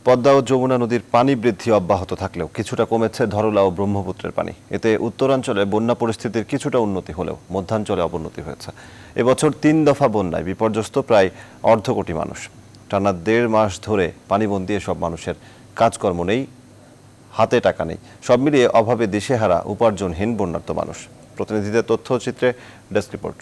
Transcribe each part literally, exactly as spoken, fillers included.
পদ্মা ও যমুনা নদীর পানি বৃদ্ধি অব্যাহত থাকলেও কিছুটা কমেছে ধরলা ও ব্রহ্মপুত্রের পানি। এতে উত্তরাঞ্চলে বন্যা পরিস্থিতির কিছুটা উন্নতি হলেও মধ্যাঞ্চলে অবনতি হয়েছে। এবছর তিন দফা বন্যায় বিপর্যস্ত প্রায় অর্ধ কোটি মানুষ। টানা দেড় মাস ধরে পানিবন্দী এসব মানুষের কাজকর্ম নেই, হাতে টাকা নেই, সব মিলিয়ে অভাবে দিশেহারা উপার্জনহীন বন্যার্ত মানুষ। প্রতিনিধিদের তথ্যচিত্রে ডেস্ক রিপোর্ট।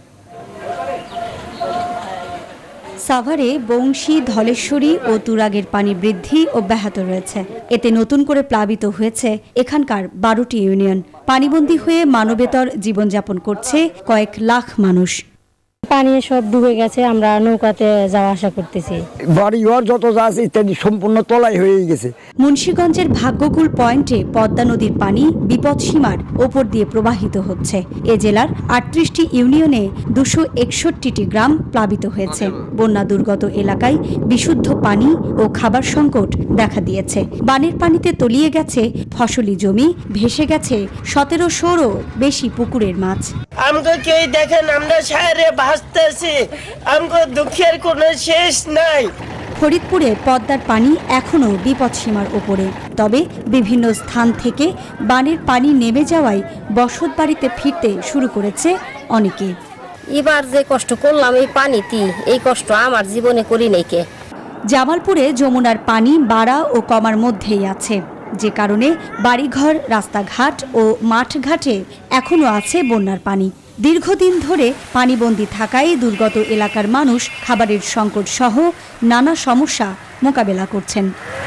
সাভারে বংশী, ধলেশ্বরী ও তুরাগের পানি বৃদ্ধি অব্যাহত রয়েছে। এতে নতুন করে প্লাবিত হয়েছে এখানকার বারোটি ইউনিয়ন। পানিবন্দী হয়ে মানবেতর জীবনযাপন করছে কয়েক লাখ মানুষ। পানি সব ডুবে গেছে, আমরা নৌকাতে যাওয়া আসা করতেছি। বাড়িঘর যত যা আছে ইত্যাদি সম্পূর্ণ তলাই হয়ে গেছে। মুন্সিগঞ্জের ভাগ্যকুল পয়েন্টে পদ্মা নদীর পানি বিপদসীমার ওপর দিয়ে প্রবাহিত হচ্ছে। এ জেলার আটত্রিশটি ইউনিয়নে দুশো একষট্টিটি গ্রাম প্লাবিত হয়েছে। বন্যা দুর্গত এলাকায় বিশুদ্ধ পানি ও খাবার সংকট দেখা দিয়েছে। বানের পানিতে তলিয়ে গেছে ফসলি জমি, ভেসে গেছে সতেরোশোরও বেশি পুকুরের মাছ। আমাকে কেউ দেখেন, আমরা শহরে ভাসতেছি, আমাকে দুঃখের কোনো শেষ নাই। ফরিদপুরে পদ্মার পানি এখনও বিপদসীমার ওপরে, তবে বিভিন্ন স্থান থেকে বানের পানি নেমে যাওয়ায় বসতবাড়িতে ফিরতে শুরু করেছে অনেকে। এবার যে কষ্ট করলাম এই পানিতে, এই কষ্ট আমার জীবনে করি নাই কে। জামালপুরে যমুনার পানি বাড়া ও কমার মধ্যেই আছে, যে কারণে বাড়িঘর, রাস্তাঘাট ও মাঠঘাটে এখনও আছে বন্যার পানি। দীর্ঘদিন ধরে পানিবন্দী থাকায় দুর্গত এলাকার মানুষ খাবারের সংকট সহ নানা সমস্যা মোকাবেলা করছেন।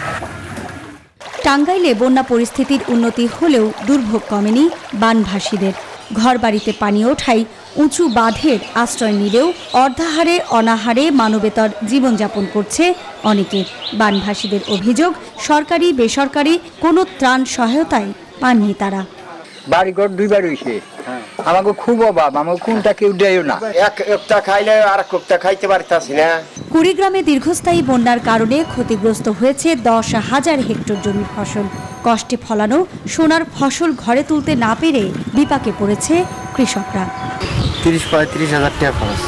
টাঙ্গাইলে বন্যা পরিস্থিতির উন্নতি হলেও দুর্ভোগ কমেনি বানভাসীদের। ঘরবাড়িতে পানি ওঠায় উঁচু বাঁধের আশ্রয় নিলেও অর্ধাহারে অনাহারে মানবেতর জীবনযাপন করছে অনেকে। বানভাসীদের অভিযোগ, সরকারি বেসরকারি কোনো ত্রাণ সহায়তায় পাননি তারা। বাড়িঘর দুইবার হইছে, আমাকে খুব অভাব, আমাকে কোনটা কেউ দেয় না। এক একটা খাইলে আর একটা খাইতে পারতাছি না। কুড়িগ্রামে দীর্ঘস্থায়ী বন্যার কারণে ক্ষতিগ্রস্ত হয়েছে দশ হাজার হেক্টর জমির ফসল। কষ্টে ফলানো সোনার ফসল ঘরে তুলতে না পেরে বিপাকে পড়েছে কৃষকরা। তিরিশ পঁয়ত্রিশ হাজার টাকা খরচ,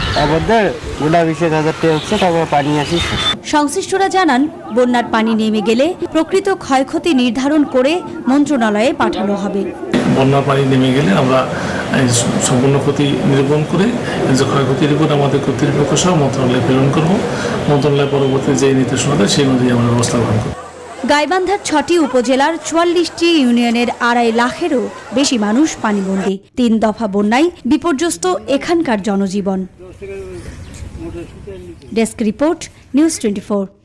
সংশ্লিষ্টরা জানান, বন্যার পানি নেমে গেলে প্রকৃত ক্ষয়ক্ষতি নির্ধারণ করে মন্ত্রণালয়ে পাঠানো হবে। বন্যার পানি নেমে গেলে আমরা সম্পূর্ণ ক্ষতি নিরূপণ করে যে ক্ষয়ক্ষতির রিপোর্ট আমাদের কর্তৃপক্ষ সহ মন্ত্রণালয়ে প্রেরণ করব। মন্ত্রণালয় পরবর্তী যে নির্দেশনা দেয় সেই অনুযায়ী আমরা ব্যবস্থা গ্রহণ করব। গাইবান্ধার ছটি উপজেলার চুয়াল্লিশটি ইউনিয়নের আড়াই লাখেরও বেশি মানুষ পানিবন্দী। তিন দফা বন্যায় বিপর্যস্ত এখানকার জনজীবন। Desk report, news twenty four.